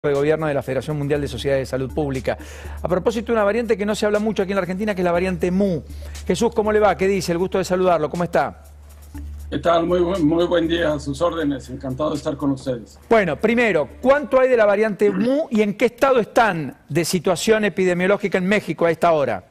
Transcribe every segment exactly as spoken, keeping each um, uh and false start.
de Gobierno de la Federación Mundial de Sociedades de Salud Pública. A propósito de una variante que no se habla mucho aquí en la Argentina, que es la variante Mu. Jesús, ¿cómo le va? ¿Qué dice? El gusto de saludarlo. ¿Cómo está? ¿Qué tal? Muy buen, muy buen día, a sus órdenes. Encantado de estar con ustedes. Bueno, primero, ¿cuánto hay de la variante Mu y en qué estado están de situación epidemiológica en México a esta hora?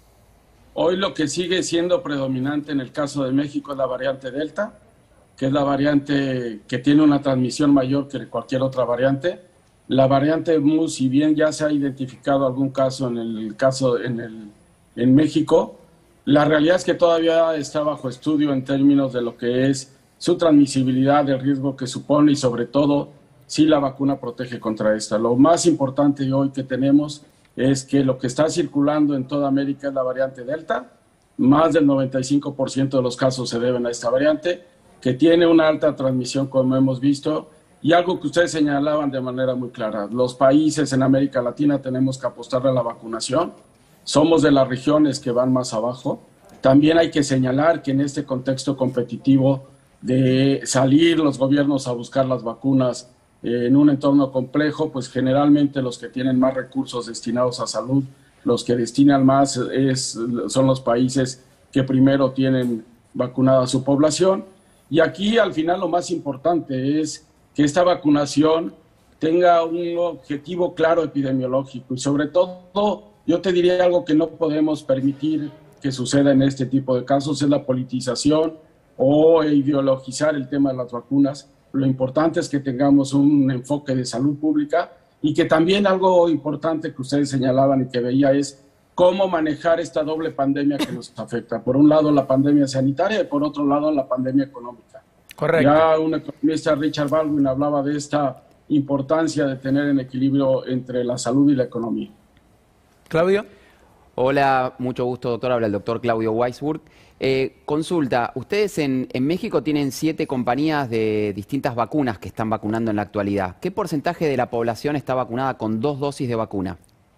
Hoy lo que sigue siendo predominante en el caso de México es la variante Delta, que es la variante que tiene una transmisión mayor que cualquier otra variante. La variante Mu, si bien ya se ha identificado algún caso en el caso en, el, en México, la realidad es que todavía está bajo estudio en términos de lo que es su transmisibilidad, el riesgo que supone y sobre todo si la vacuna protege contra esta. Lo más importante hoy que tenemos es que lo que está circulando en toda América es la variante Delta. Más del noventa y cinco por ciento de los casos se deben a esta variante, que tiene una alta transmisión como hemos visto. Y algo que ustedes señalaban de manera muy clara, los países en América Latina tenemos que apostarle a la vacunación, somos de las regiones que van más abajo. También hay que señalar que en este contexto competitivo de salir los gobiernos a buscar las vacunas eh, en un entorno complejo, pues generalmente los que tienen más recursos destinados a salud, los que destinan más es, son los países que primero tienen vacunada a su población. Y aquí al final lo más importante es que esta vacunación tenga un objetivo claro epidemiológico y sobre todo, yo te diría algo que no podemos permitir que suceda en este tipo de casos, es la politización o ideologizar el tema de las vacunas. Lo importante es que tengamos un enfoque de salud pública y que también algo importante que ustedes señalaban y que veía es cómo manejar esta doble pandemia que nos afecta. Por un lado la pandemia sanitaria y por otro lado la pandemia económica. Correcto. Ya un economista, Richard Baldwin, hablaba de esta importancia de tener en equilibrio entre la salud y la economía. Claudio. Hola, mucho gusto, doctor. Habla el doctor Claudio Weisburg. Eh, consulta, ustedes en, en México tienen siete compañías de distintas vacunas que están vacunando en la actualidad. ¿Qué porcentaje de la población está vacunada con dos dosis de vacuna?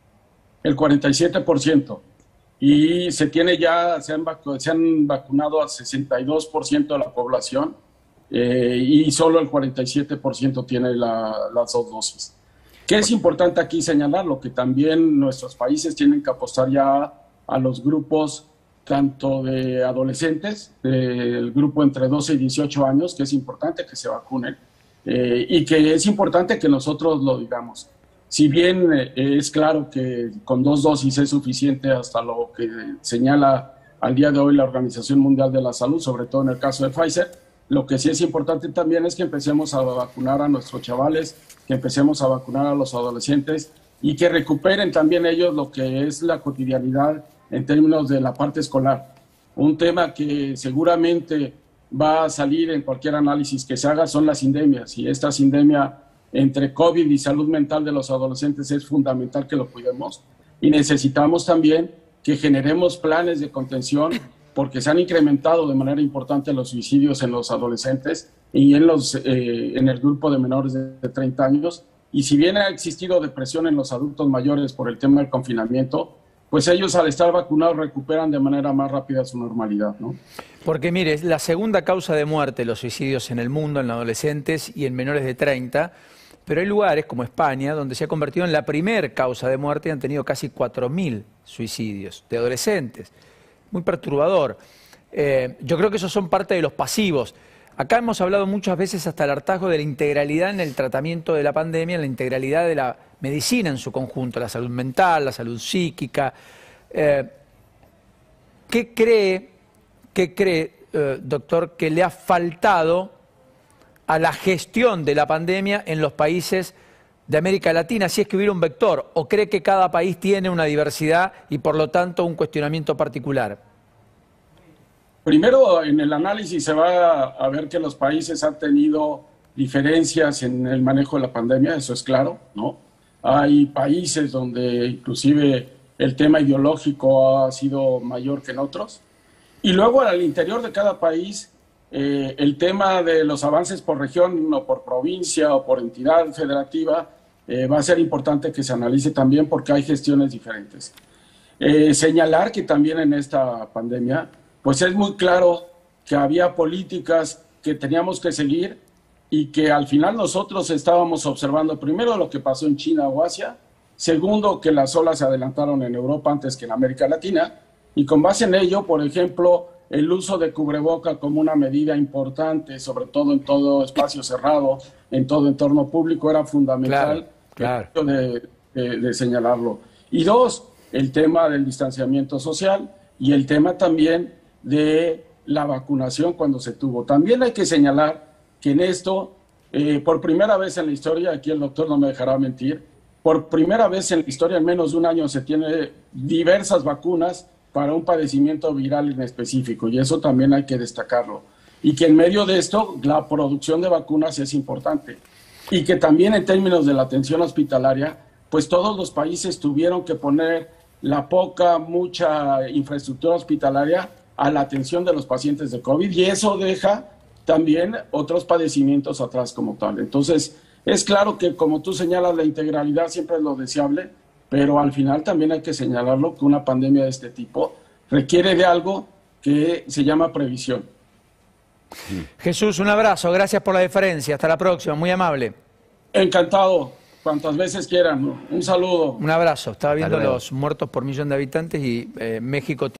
El cuarenta y siete por ciento. Y se tiene ya, se han, vacu se han vacunado al sesenta y dos por ciento de la población. Eh, y solo el cuarenta y siete por ciento tiene la, las dos dosis. ¿Qué es importante aquí señalarlo? Que también nuestros países tienen que apostar ya a los grupos tanto de adolescentes, del grupo entre doce y dieciocho años, que es importante que se vacunen, eh, y que es importante que nosotros lo digamos. Si bien eh, es claro que con dos dosis es suficiente hasta lo que señala al día de hoy la Organización Mundial de la Salud, sobre todo en el caso de Pfizer, lo que sí es importante también es que empecemos a vacunar a nuestros chavales, que empecemos a vacunar a los adolescentes y que recuperen también ellos lo que es la cotidianidad en términos de la parte escolar. Un tema que seguramente va a salir en cualquier análisis que se haga son las sindemias, y esta sindemia entre COVID y salud mental de los adolescentes es fundamental que lo cuidemos, y necesitamos también que generemos planes de contención porque se han incrementado de manera importante los suicidios en los adolescentes y en, los, eh, en el grupo de menores de treinta años. Y si bien ha existido depresión en los adultos mayores por el tema del confinamiento, pues ellos al estar vacunados recuperan de manera más rápida su normalidad, ¿no? Porque mire, es la segunda causa de muerte, los suicidios en el mundo, en adolescentes y en menores de treinta, pero hay lugares como España donde se ha convertido en la primer causa de muerte y han tenido casi cuatro mil suicidios de adolescentes. Muy perturbador. Eh, yo creo que esos son parte de los pasivos. Acá hemos hablado muchas veces hasta el hartazgo de la integralidad en el tratamiento de la pandemia, en la integralidad de la medicina en su conjunto, la salud mental, la salud psíquica. Eh, ¿Qué cree, qué cree eh, doctor, que le ha faltado a la gestión de la pandemia en los países de América Latina, si es que hubiera un vector, o cree que cada país tiene una diversidad y por lo tanto un cuestionamiento particular? Primero, en el análisis se va a ver que los países han tenido diferencias en el manejo de la pandemia, eso es claro, ¿no? Hay países donde inclusive el tema ideológico ha sido mayor que en otros. Y luego al interior de cada país, eh, el tema de los avances por región o por provincia o por entidad federativa eh, va a ser importante que se analice también porque hay gestiones diferentes. Eh, señalar que también en esta pandemia, pues es muy claro que había políticas que teníamos que seguir y que al final nosotros estábamos observando primero lo que pasó en China o Asia, segundo que las olas se adelantaron en Europa antes que en América Latina, y con base en ello, por ejemplo, el uso de cubreboca como una medida importante, sobre todo en todo espacio cerrado, en todo entorno público, era fundamental claro, claro. De, de, de señalarlo. Y dos, el tema del distanciamiento social y el tema también de la vacunación cuando se tuvo. También hay que señalar que en esto, eh, por primera vez en la historia, aquí el doctor no me dejará mentir, por primera vez en la historia, en menos de un año, se tiene diversas vacunas para un padecimiento viral en específico, y eso también hay que destacarlo. Y que en medio de esto, la producción de vacunas es importante. Y que también en términos de la atención hospitalaria, pues todos los países tuvieron que poner la poca, mucha infraestructura hospitalaria a la atención de los pacientes de COVID, y eso deja también otros padecimientos atrás como tal. Entonces, es claro que, como tú señalas, la integralidad siempre es lo deseable, pero al final también hay que señalarlo que una pandemia de este tipo requiere de algo que se llama previsión. Jesús, un abrazo, gracias por la deferencia, hasta la próxima, muy amable. Encantado, cuantas veces quieran, un saludo. Un abrazo, estaba viendo los muertos por millón de habitantes y eh, México